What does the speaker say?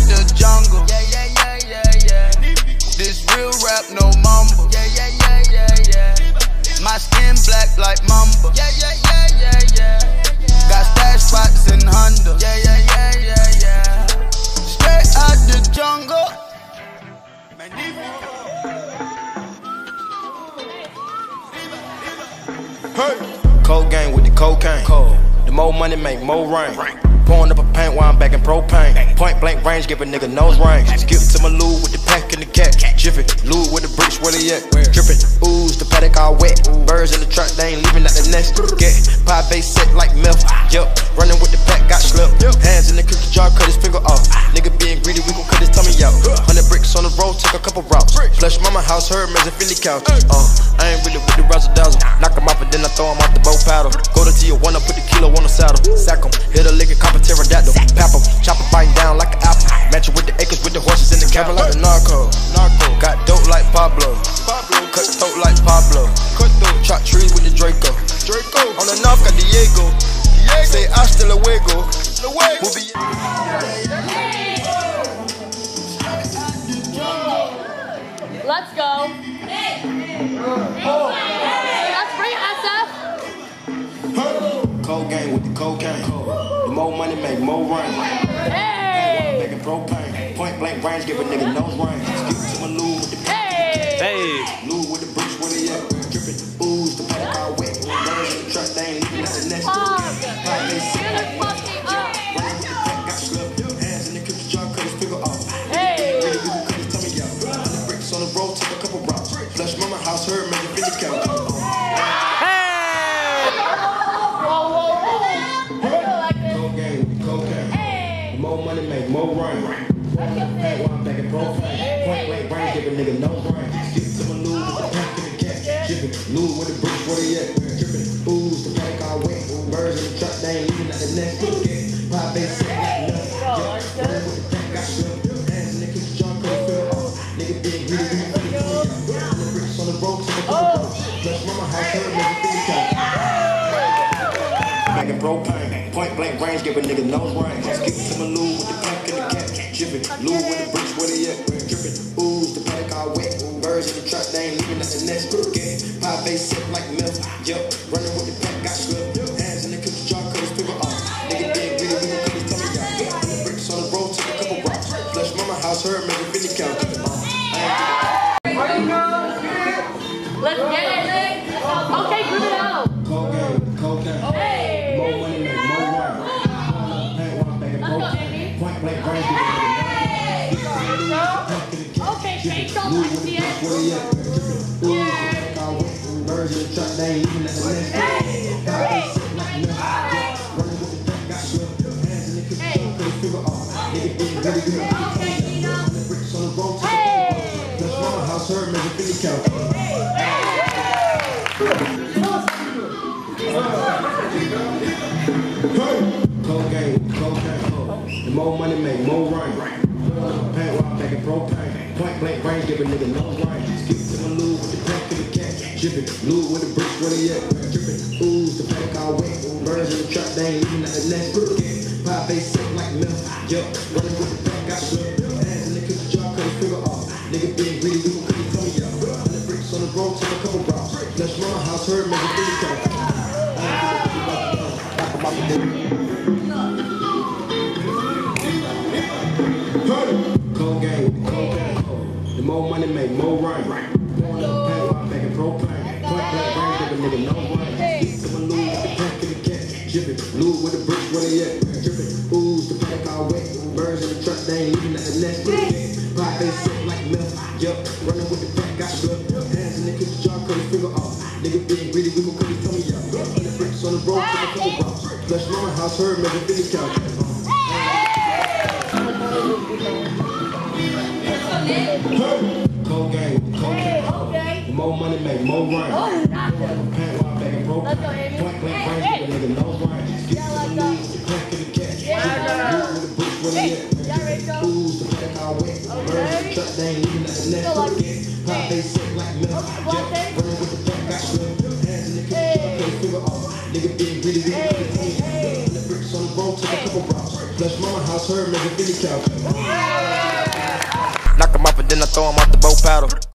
the jungle. Yeah, yeah, yeah, yeah, yeah. This real rap, no mumble. Yeah, yeah, yeah, yeah, yeah. My skin black like mamba. Yeah, yeah, yeah, yeah, yeah. Got stash spots in Honda. Yeah, yeah, yeah, yeah, yeah. Straight out the jungle. Hey. Cold gang with the cocaine. Cold. The more money make more rain. Pouring up a paint while I'm back in propane. Point blank range, give a nigga nose range. Skip to my loo with the pack and the cat. Jiffy, loo with the bricks, where they at? Drippin', ooze, the paddock all wet. Birds in the truck, they ain't leaving out the nest. Get pie base set like milk. Yup, running with the pack, got slipped. Hands in the cookie jar, cut his finger off. Nigga being greedy, we gon' cut his tummy out. 100 bricks on the road, took a couple routes. Flush mama house, her as a Philly couch. I ain't really with the razzle dazzle. Knock him off and then I throw him off the bow paddle. Go to Tijuana, put the kilo on the saddle. Sack him, hit a lick, cop a pterodactyl. Pap him, chop him, biting down like an apple. Match it with the acres, with the horses in the cabin like the Narcos. Got dope like Pablo. Cut throat like Pablo. Chop trees with the Draco. On the north got Diego. Say hasta luego. We'll be Let's go. Let's bring it, SF. Cold gang with the cocaine. The more money make more rain. Hey. Making propane. Point blank range, give a nigga nose range. Skip to my loo with the loo with the bricks, where they at? Drippin', ooze, the paddock all wet. Birds in the truck, they ain't leaving out the nest. They sit like milk. Running with the pack, got slipped. Hands in the cookie jar, cut his finger off. Nigga, we gon' cut his tummy out. 100 bricks on the road, took a couple routes. Flush mama house, her make a Philly couch. More money make more rain. Pack while I'm back in propane. Point blank range, give a nigga nose range. Skip to my loo with the pack and the cat. Jiffy, loo with the bricks, where they at? Drippin', ooze, the paddock all wet. Birds in the truck, they ain't leaving out the nest. Pie base set like nuts. Running with the pack, got slipped. Hands in the cookie jar, cut his finger off. Nigga being greedy, we gon' cut his tummy out. 100 bricks on the road, took a couple routes. Flush mama house, her make a Philly couch. Back in propane. Point blank range, give a nigga nose range. Skip to my loo with the pack and the cat. Jiffy, loo with the bricks, where they at? Drippin', ooze, the paddock all wet. Birds in the truck, they ain't leaving out the nest. Pie base set like milk. Yup, running with the pack, got slipped. Hands in the cookie jar, cut his finger off. Nigga being greedy, we gon' cut his tummy out. 100 bricks on the road, took a couple routes. Flush mama house, her make a Philly couch. Let's get it, Nick. Okay, group it out. Cocaine. Hey. More money make more rain. Pack while I'm back in propane. Point blank range, give a nigga Okay, shake your loo with the bricks, where they at? Ooh, birds in the truck, they ain't leaving out the nest. Pie base set like milk. Running with the pack, got slipped. Hands in the cookie jar, cut his finger off. Nigga being greedy, we gon' cut his tummy out. 100 bricks on the road, took a couple routes. Flush mama house, her make a Philly couch. Cocaine. The more money make more rain. Paint while I'm back in propane. Point blank range, give a nigga nose range. Skip to my loo with the pack and the cat. Jiffy, loo with the bricks, where they at? Drippin', ooze, the paddock all wet. Birds in the truck, they ain't leaving out the nest. Pie base set like milk. Yup, running with the pack, got slipped. Hands in the cookie jar, cut his finger off. Nigga being greedy, we gon' cut his tummy out. 100 bricks on the road, took a couple routes. Flush mama house, her make a Philly couch. The more money make more rain. Pack while I'm back in propane. Point blank range, give a nigga nose range. Skip to my loo with the pack and the cat. Jiffy, loo with the bricks, where they at? Drippin', ooze, the paddock all wet. Birds in the truck, they ain't leaving out the nest. Pie base set like milk. Yup, running with the pack, got slipped. Hands in the cookie jar, cut his finger off. Nigga being greedy, we gon' cut his tummy out. 100 bricks on the road, took a couple routes. Flush mama house, her make a Philly couch. Cocaine. The more money make more rain. Paint while I'm back in propane. Point blank range, give a nigga nose range. Skip to my loo with the pack and the cat. Loo with the bricks, where they at? Ooze, the paddock all wet. Birds in the truck, they ain't leaving out the nest. Pie base set like milk. Running with the pack, got slipped. Hands in the cookie jar, cut his finger off. Nigga being greedy, we gon' cut his tummy out. 100 bricks on the road, took a couple routes. Flesh mama house, her make a Philly cow. Knock him off and then I throw him off the boat paddle.